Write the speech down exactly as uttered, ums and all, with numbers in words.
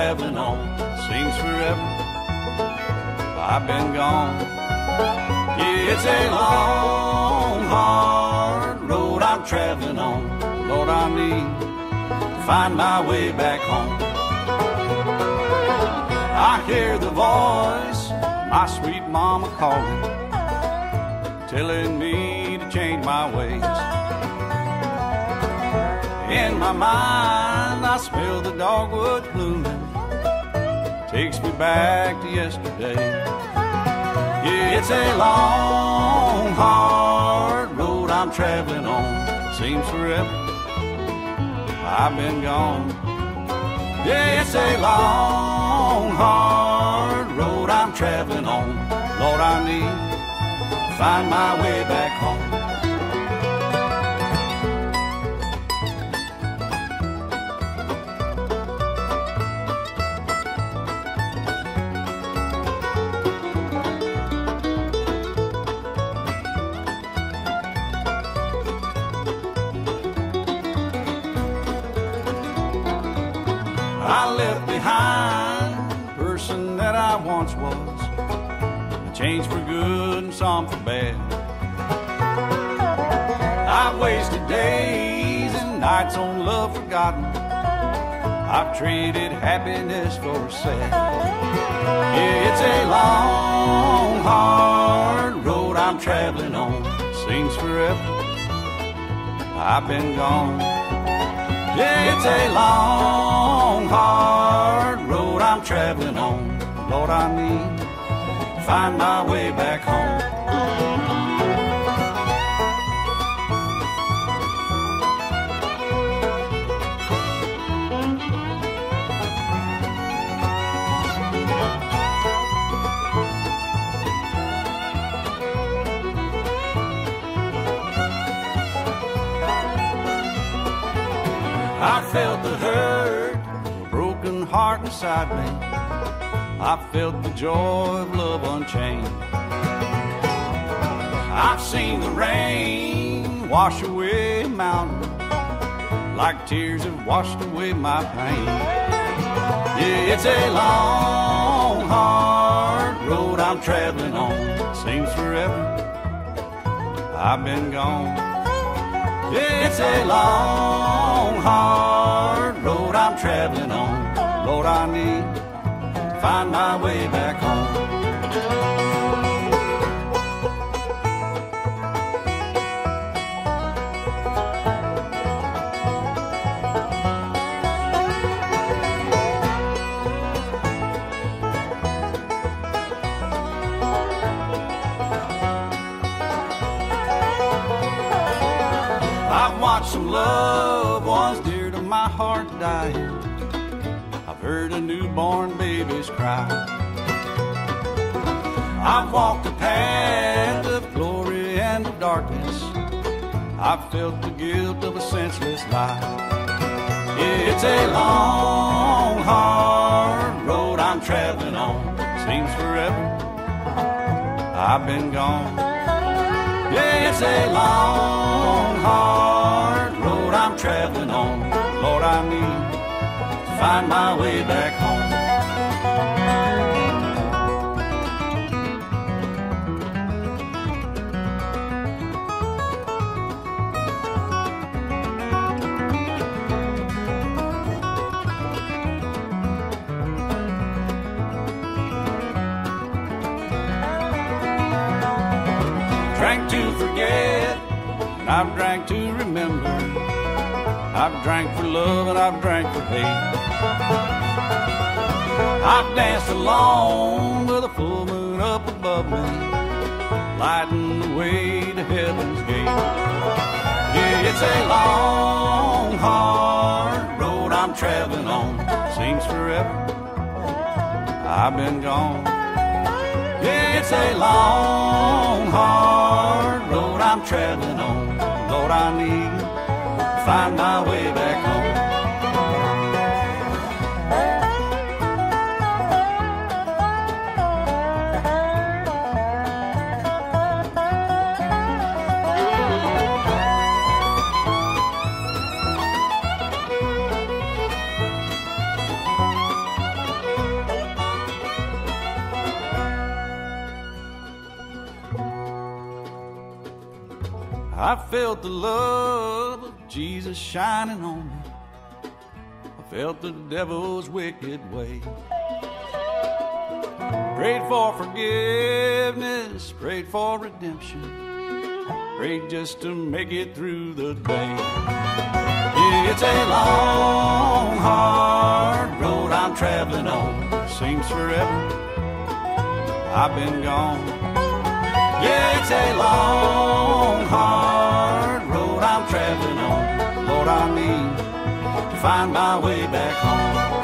traveling on. Seems forever I've been gone. Yeah, it's a long, hard road I'm traveling on. Lord, I need to find my way back home. I hear the voice of my sweet mama calling, telling me to change my ways. In my mind I smell the dogwood blooming, takes me back to yesterday. Yeah, it's a long, hard road I'm traveling on. Seems forever I've been gone. Yeah, it's a long, hard road I'm traveling on. Lord, I need to find my way back home. I left behind the person that I once was. I changed for good and some for bad. I've wasted days and nights on love forgotten. I've traded happiness for a sad. Yeah, it's a long, hard road I'm traveling on. Seems forever I've been gone. Yeah, it's a long, hard road I'm traveling on. Lord, I need to find my way back home. I felt the hurt of a broken heart inside me. I felt the joy of love unchained. I've seen the rain wash away mountains, like tears have washed away my pain. Yeah, it's a long, hard road I'm traveling on. Seems forever I've been gone. Yeah, it's a long, hard road I'm traveling on. Lord, I need to find my way back home. I've watched some loved ones dear to my heart die. I've heard a newborn baby's cry. I've walked a path of glory and of darkness. I've felt the guilt of a senseless life. Yeah, it's a long, hard road I'm traveling on. Seems forever I've been gone. Yeah, it's a long, hard road I'm traveling on. Lord, I need to find my way back home. Drank to forget, and I've drank to remember. I've drank for love and I've drank for hate. I've danced alone with a full moon up above me, lighting the way to heaven's gate. Yeah, it's a long, hard road I'm traveling on. Seems forever I've been gone. Yeah, it's a long, hard road I'm traveling on. Lord, I need to find my way back home. I felt the love of Jesus shining on me. I felt the devil's wicked way. Prayed for forgiveness, prayed for redemption, prayed just to make it through the day. Yeah, it's a long, hard road I'm traveling on. Seems forever I've been gone. Yeah, it's a long, hard road I'm traveling on. Lord, I need to find my way back home.